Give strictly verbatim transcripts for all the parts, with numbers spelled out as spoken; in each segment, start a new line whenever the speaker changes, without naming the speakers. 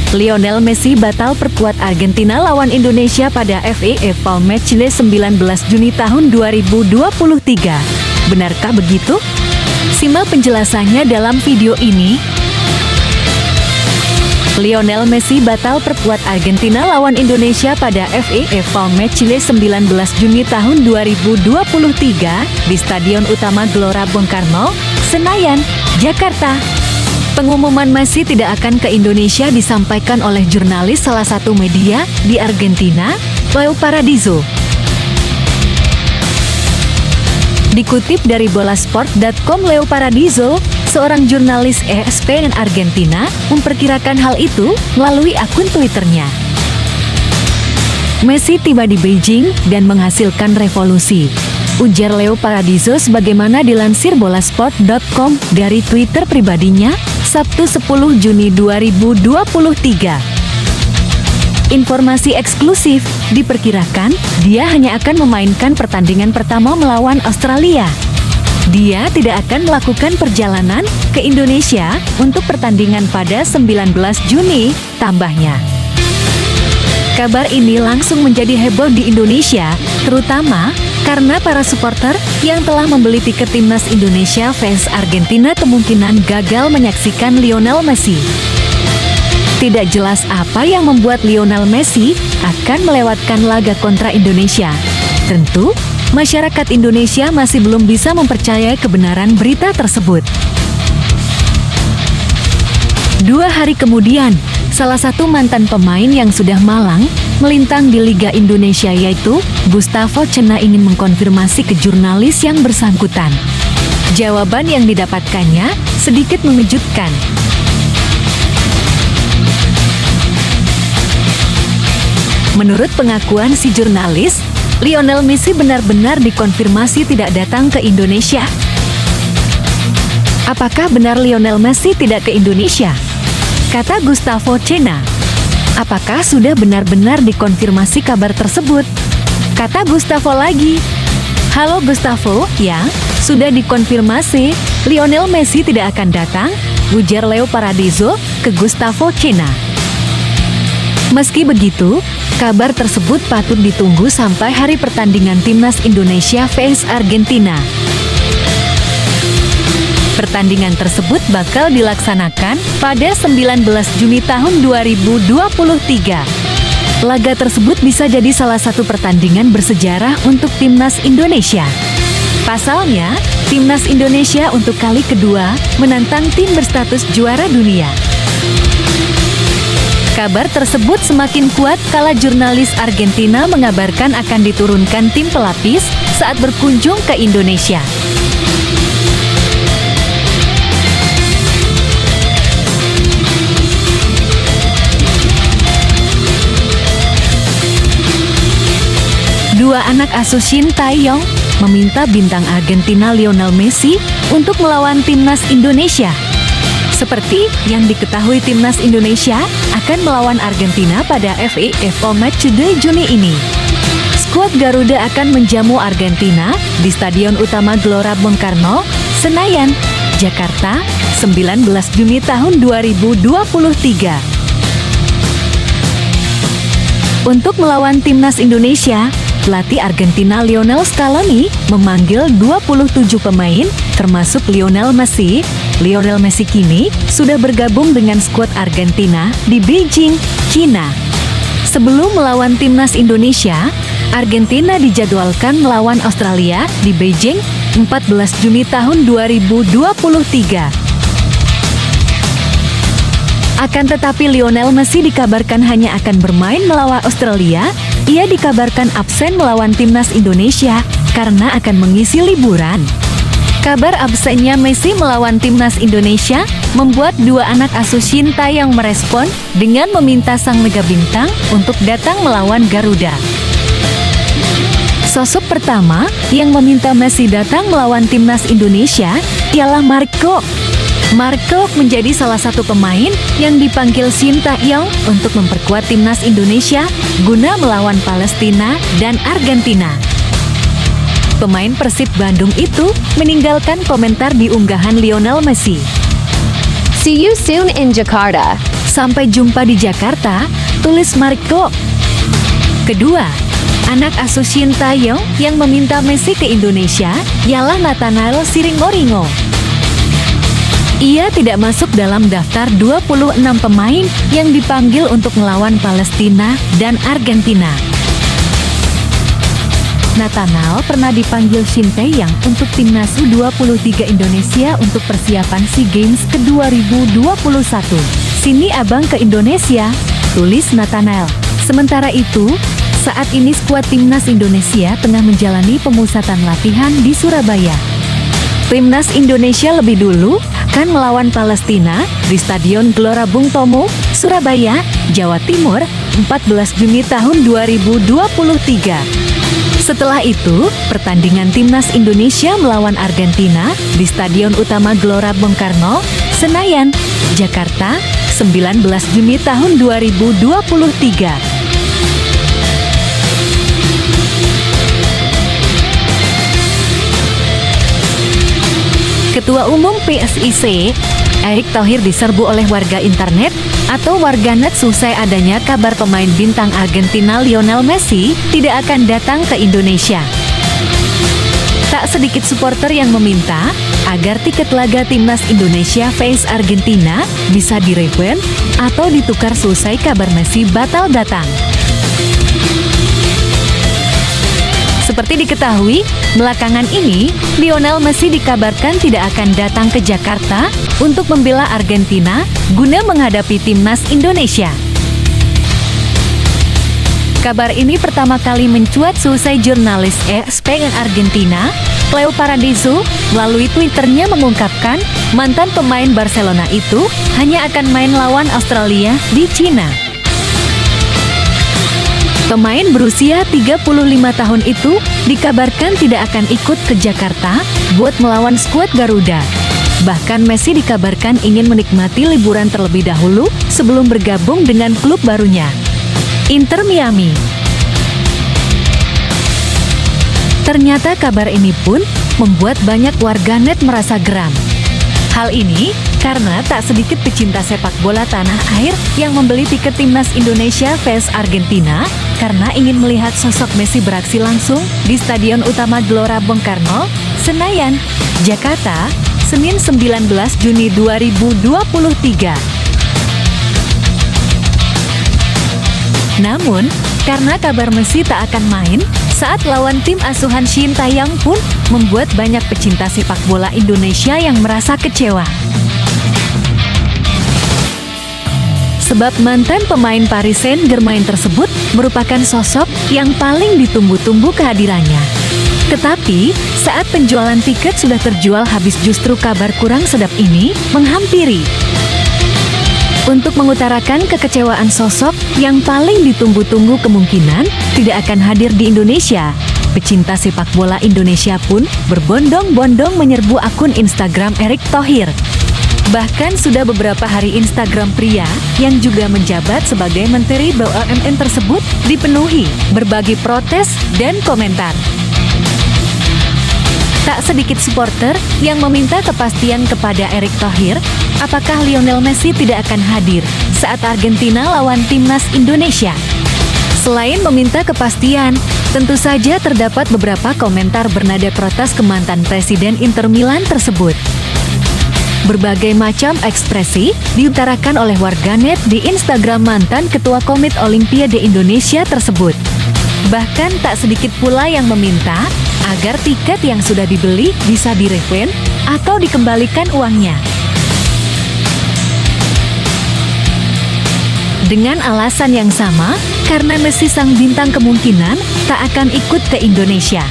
Lionel Messi batal perkuat Argentina lawan Indonesia pada F I F A Matchday sembilan belas Juni tahun dua ribu dua puluh tiga. Benarkah begitu? Simak penjelasannya dalam video ini. Lionel Messi batal perkuat Argentina lawan Indonesia pada F I F A Matchday sembilan belas Juni tahun dua ribu dua puluh tiga di Stadion Utama Gelora Bung Karno, Senayan, Jakarta. Pengumuman Messi tidak akan ke Indonesia disampaikan oleh jurnalis salah satu media di Argentina, Leo Paradiso. Dikutip dari bolasport titik com, Leo Paradiso, seorang jurnalis E S P N Argentina, memperkirakan hal itu melalui akun Twitternya. Messi tiba di Beijing dan menghasilkan revolusi, ujar Leo Paradiso sebagaimana dilansir bolasport titik com dari Twitter pribadinya, Sabtu sepuluh Juni dua ribu dua puluh tiga. Informasi eksklusif, diperkirakan dia hanya akan memainkan pertandingan pertama melawan Australia. Dia tidak akan melakukan perjalanan ke Indonesia untuk pertandingan pada sembilan belas Juni, tambahnya. Kabar ini langsung menjadi heboh di Indonesia, terutama karena para supporter yang telah membeli tiket timnas Indonesia fans Argentina kemungkinan gagal menyaksikan Lionel Messi. Tidak jelas apa yang membuat Lionel Messi akan melewatkan laga kontra Indonesia. Tentu, masyarakat Indonesia masih belum bisa mempercayai kebenaran berita tersebut. Dua hari kemudian, salah satu mantan pemain yang sudah malang melintang di Liga Indonesia yaitu Gustavo Cena ingin mengkonfirmasi ke jurnalis yang bersangkutan. Jawaban yang didapatkannya sedikit mengejutkan. Menurut pengakuan si jurnalis, Lionel Messi benar-benar dikonfirmasi tidak datang ke Indonesia. Apakah benar Lionel Messi tidak ke Indonesia? Kata Gustavo Cena. Apakah sudah benar-benar dikonfirmasi kabar tersebut? Kata Gustavo lagi. Halo Gustavo, ya, sudah dikonfirmasi, Lionel Messi tidak akan datang, ujar Leo Paradiso ke Gustavo Cena. Meski begitu, kabar tersebut patut ditunggu sampai hari pertandingan timnas Indonesia vs Argentina. Pertandingan tersebut bakal dilaksanakan pada sembilan belas Juni tahun dua ribu dua puluh tiga. Laga tersebut bisa jadi salah satu pertandingan bersejarah untuk timnas Indonesia. Pasalnya, timnas Indonesia untuk kali kedua menantang tim berstatus juara dunia. Kabar tersebut semakin kuat kala jurnalis Argentina mengabarkan akan diturunkan tim pelapis saat berkunjung ke Indonesia. Dua anak asuh Shin Tae-yong meminta bintang Argentina Lionel Messi untuk melawan timnas Indonesia. Seperti yang diketahui, timnas Indonesia akan melawan Argentina pada F I F A Matchday Juni ini. Skuad Garuda akan menjamu Argentina di Stadion Utama Gelora Bung Karno, Senayan, Jakarta, sembilan belas Juni tahun dua ribu dua puluh tiga. Untuk melawan timnas Indonesia, pelatih Argentina Lionel Scaloni memanggil dua puluh tujuh pemain, termasuk Lionel Messi. Lionel Messi kini sudah bergabung dengan skuad Argentina di Beijing, China. Sebelum melawan timnas Indonesia, Argentina dijadwalkan melawan Australia di Beijing, empat belas Juni tahun dua ribu dua puluh tiga. Akan tetapi Lionel Messi dikabarkan hanya akan bermain melawan Australia. Ia dikabarkan absen melawan timnas Indonesia karena akan mengisi liburan. Kabar absennya Messi melawan timnas Indonesia membuat dua anak asuh Shin Tae-yong merespon dengan meminta sang mega bintang untuk datang melawan Garuda. Sosok pertama yang meminta Messi datang melawan timnas Indonesia ialah Mark Klok. Mark Klok menjadi salah satu pemain yang dipanggil Shin Tae-yong untuk memperkuat timnas Indonesia guna melawan Palestina dan Argentina. Pemain Persib Bandung itu meninggalkan komentar di unggahan Lionel Messi.
See you soon in Jakarta.
Sampai jumpa di Jakarta, tulis Marco. Kedua, anak asuh Shin Tae-yong yang meminta Messi ke Indonesia ialah Nathanael Sringoringo. Ia tidak masuk dalam daftar dua puluh enam pemain yang dipanggil untuk melawan Palestina dan Argentina. Nathanael pernah dipanggil Shin Tae-yong untuk timnas U dua puluh tiga Indonesia untuk persiapan SEA Games ke dua ribu dua puluh satu. Sini abang ke Indonesia, tulis Nathanael. Sementara itu, saat ini skuad timnas Indonesia tengah menjalani pemusatan latihan di Surabaya. Timnas Indonesia lebih dulu akan melawan Palestina di Stadion Gelora Bung Tomo, Surabaya, Jawa Timur, empat belas Juni tahun dua ribu dua puluh tiga. Setelah itu, pertandingan timnas Indonesia melawan Argentina di Stadion Utama Gelora Bung Karno, Senayan, Jakarta, sembilan belas Juni tahun dua ribu dua puluh tiga. Ketua Umum P S I C, Erick Thohir diserbu oleh warga internet atau warganet selesai adanya kabar pemain bintang Argentina Lionel Messi tidak akan datang ke Indonesia. Tak sedikit supporter yang meminta agar tiket laga timnas Indonesia vs Argentina bisa direfund atau ditukar selesai kabar Messi batal datang. Seperti diketahui, belakangan ini, Lionel Messi dikabarkan tidak akan datang ke Jakarta untuk membela Argentina guna menghadapi timnas Indonesia. Kabar ini pertama kali mencuat selesai jurnalis E S P N Argentina, Cleo Paradiso, melalui Twitternya mengungkapkan mantan pemain Barcelona itu hanya akan main lawan Australia di Cina. Pemain berusia tiga puluh lima tahun itu dikabarkan tidak akan ikut ke Jakarta buat melawan skuad Garuda. Bahkan Messi dikabarkan ingin menikmati liburan terlebih dahulu sebelum bergabung dengan klub barunya, Inter Miami. Ternyata kabar ini pun membuat banyak warganet merasa geram. Hal ini karena tak sedikit pecinta sepak bola tanah air yang membeli tiket timnas Indonesia vs Argentina karena ingin melihat sosok Messi beraksi langsung di Stadion Utama Gelora Bung Karno, Senayan, Jakarta, Senin sembilan belas Juni dua ribu dua puluh tiga. Namun, karena kabar Messi tak akan main saat lawan tim asuhan Shin Tae-yong pun membuat banyak pecinta sepak bola Indonesia yang merasa kecewa. Sebab mantan pemain Paris Saint-Germain tersebut merupakan sosok yang paling ditunggu-tunggu kehadirannya. Tetapi, saat penjualan tiket sudah terjual habis justru kabar kurang sedap ini menghampiri. Untuk mengutarakan kekecewaan sosok yang paling ditunggu-tunggu kemungkinan tidak akan hadir di Indonesia, pecinta sepak bola Indonesia pun berbondong-bondong menyerbu akun Instagram Erick Thohir. Bahkan sudah beberapa hari Instagram pria yang juga menjabat sebagai Menteri B U M N tersebut dipenuhi berbagai protes dan komentar. Tak sedikit supporter yang meminta kepastian kepada Erick Thohir, apakah Lionel Messi tidak akan hadir saat Argentina lawan timnas Indonesia. Selain meminta kepastian, tentu saja terdapat beberapa komentar bernada protes ke mantan Presiden Inter Milan tersebut. Berbagai macam ekspresi diutarakan oleh warganet di Instagram mantan Ketua Komite Olimpiade Indonesia tersebut. Bahkan tak sedikit pula yang meminta agar tiket yang sudah dibeli bisa direfund atau dikembalikan uangnya. Dengan alasan yang sama, karena Messi sang bintang kemungkinan tak akan ikut ke Indonesia.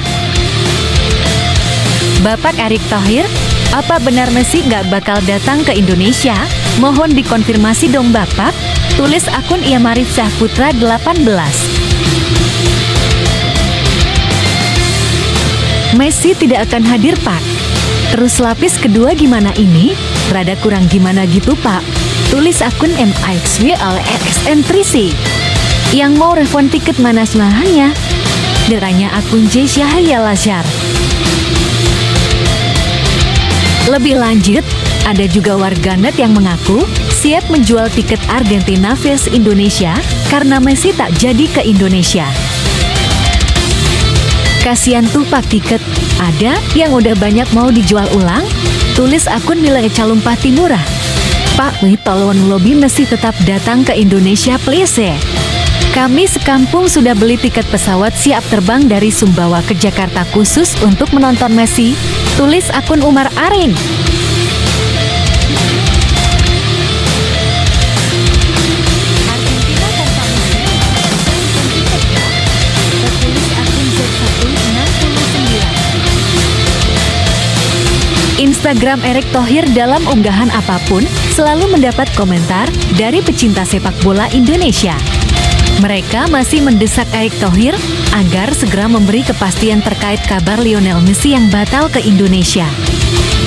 Bapak Erick Thohir, apa benar Messi nggak bakal datang ke Indonesia? Mohon dikonfirmasi dong Bapak, tulis akun Iamarif Syahputra delapan belas. Messi tidak akan hadir Pak. Terus lapis kedua gimana ini? Rada kurang gimana gitu Pak, tulis akun M X W L X N tiga C. Yang mau refund tiket mana selahannya? Deranya akun J Syahrial Lazar. Lebih lanjut, Ada juga warganet yang mengaku siap menjual tiket Argentina versus Indonesia karena Messi tak jadi ke Indonesia. Kasian tuh pak tiket, ada yang udah banyak mau dijual ulang? Tulis akun Mila Ecalumpah Timurah. Pak, wih tolong lobby Messi tetap datang ke Indonesia please ya. Kami sekampung sudah beli tiket pesawat siap terbang dari Sumbawa ke Jakarta khusus untuk menonton Messi. Tulis akun Umar Arin. Instagram Erick Thohir dalam unggahan apapun selalu mendapat komentar dari pecinta sepak bola Indonesia. Mereka masih mendesak Erick Thohir agar segera memberi kepastian terkait kabar Lionel Messi yang batal ke Indonesia.